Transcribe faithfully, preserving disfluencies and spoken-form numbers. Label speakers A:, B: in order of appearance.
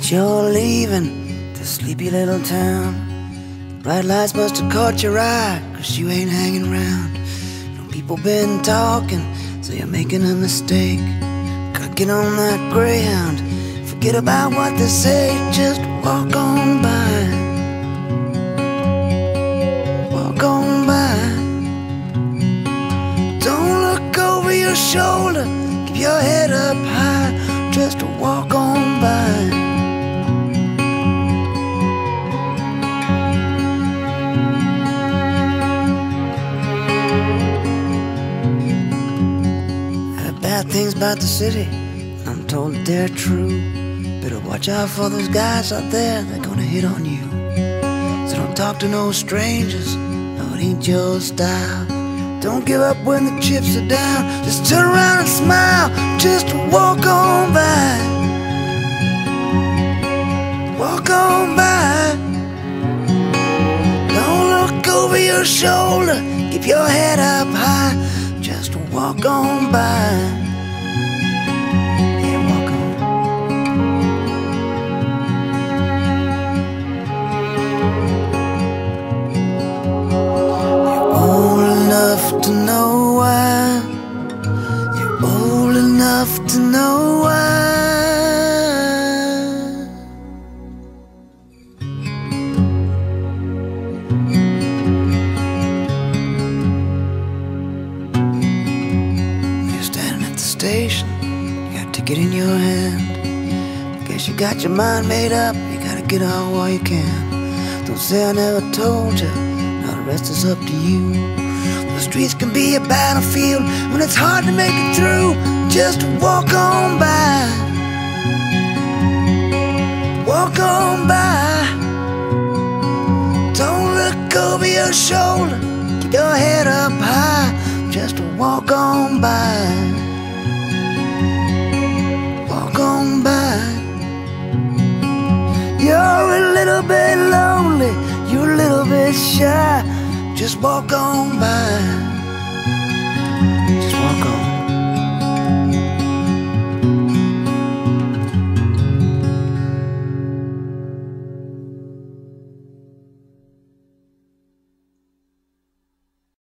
A: that you're leaving this sleepy little town. The bright lights must have caught your eye, 'cause you ain't hanging around. No people been talking, so you're making a mistake. Gotta get on that Greyhound, forget about what they say, just walk on by. Walk on by. Don't look over your shoulder, keep your head up high, just walk on by. I heard bad things about the city, and I'm told that they're true. Better watch out for those guys out there, they're gonna hit on you. So don't talk to no strangers, no, it ain't your style. Don't give up when the chips are down, just turn around and smile, just walk on by. Walk on by. Don't look over your shoulder, keep your head up high, just walk on by. Yeah, walk on. You're old enough to know why. You're old enough to know why. Station, you got a ticket in your hand. Guess you got your mind made up, you gotta get out while you can. Don't say I never told you, now the rest is up to you. The streets can be a battlefield when it's hard to make it through, just walk on by. Walk on by. Don't look over your shoulder, keep your head up high, just walk on by. Walk on by. You're a little bit lonely, you're a little bit shy, just walk on by.